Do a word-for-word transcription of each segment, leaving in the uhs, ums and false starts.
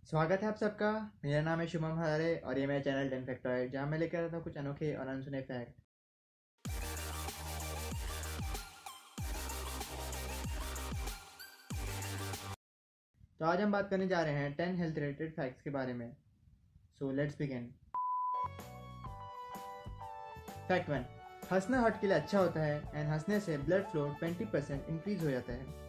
स्वागत है आप सबका। मेरा नाम है शुभम हजारे और ये मेरा चैनल टेन फैक्टॉइड, जहाँ मैं लेकर आता हूँ कुछ अनोखे और अनसुने फैक्ट। तो आज हम बात करने जा रहे हैं टेन हेल्थ रिलेटेड फैक्ट्स के बारे में। So let's begin. Fact one, हंसना हार्ट के लिए अच्छा होता है एंड हंसने से blood flow twenty percent increase हो जाता है।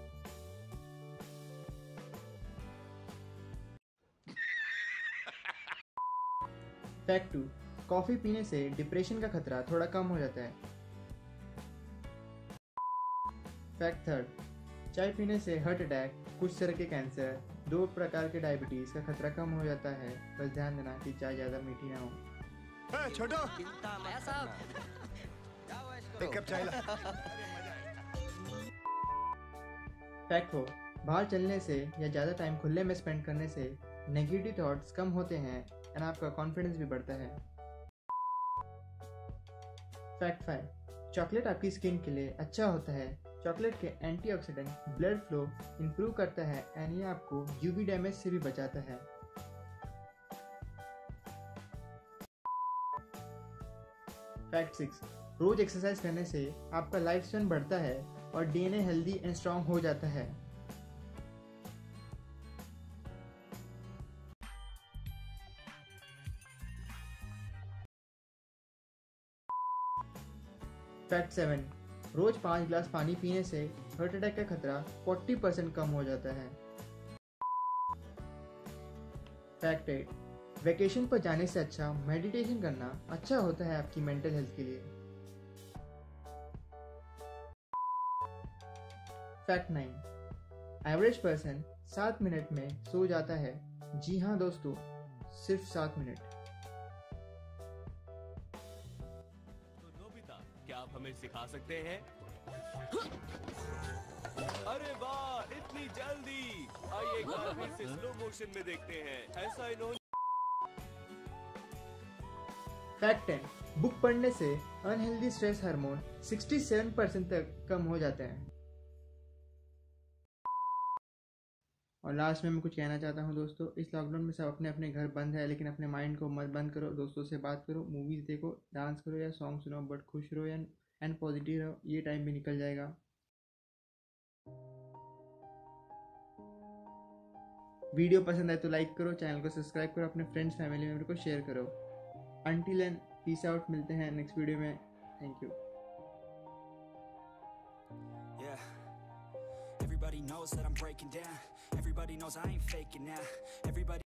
फैक्ट टू, कॉफी पीने से डिप्रेशन का खतरा थोड़ा कम हो जाता है। फैक्ट थर्ड, चाय पीने से हार्ट अटैक, कुछ तरह के कैंसर, दो प्रकार के डायबिटीज का खतरा कम हो जाता है। बस ध्यान देना कि चाय ज्यादा मीठी ना हो। छोटो एक कप चाय ला। फैक्ट फोर, बाहर चलने से या ज़्यादा टाइम खुले में स्पेंड करने से नेगेटिव थॉट्स कम होते हैं एंड आपका कॉन्फिडेंस भी बढ़ता है। फैक्ट फाइव, चॉकलेट आपकी स्किन के लिए अच्छा होता है। चॉकलेट के एंटीऑक्सीडेंट ब्लड फ्लो इंप्रूव करता है एंड ये आपको यूवी डैमेज से भी बचाता है। फैक्ट सिक्स, रोज एक्सरसाइज करने से आपका लाइफ स्पैन बढ़ता है और डीएनए हेल्दी एंड स्ट्रांग हो जाता है। फैक्ट सेवन, रोज पाँच गिलास पानी पीने से हार्ट अटैक का खतरा फोर्टी परसेंट कम हो जाता है। फैक्ट एट, वेकेशन पर जाने से अच्छा मेडिटेशन करना अच्छा होता है आपकी मेंटल हेल्थ के लिए। फैक्ट नाइन, एवरेज पर्सन सात मिनट में सो जाता है। जी हाँ दोस्तों, सिर्फ सात मिनट। तो नोबिता, क्या आप हमें सिखा सकते हैं? अरे वाह, इतनी जल्दी! आइए एक बार फिर से स्लो मोशन में देखते हैं। ऐसा इन्होंने फैक्ट टेन, बुक पढ़ने से unhealthy stress hormone sixty seven percent तक कम हो जाते हैं। और लास्ट में मैं कुछ कहना चाहता हूँ दोस्तों, इस लॉकडाउन में सब अपने अपने घर बंद है, लेकिन अपने माइंड को मत बंद करो। दोस्तों से बात करो, मूवीज देखो, डांस करो या सॉन्ग सुनो, बट खुश रहो एंड पॉजिटिव रहो। ये टाइम भी निकल जाएगा। वीडियो पसंद आए तो लाइक करो, चैनल को सब्सक्राइब करो, अपने फ्रेंड्स फैमिली मेम्बर को शेयर करो। अंटिल एंड पीस आउट, मिलते हैं नेक्स्ट वीडियो में। Thank you. Everybody knows that I'm breaking down. Everybody knows I ain't faking now. Everybody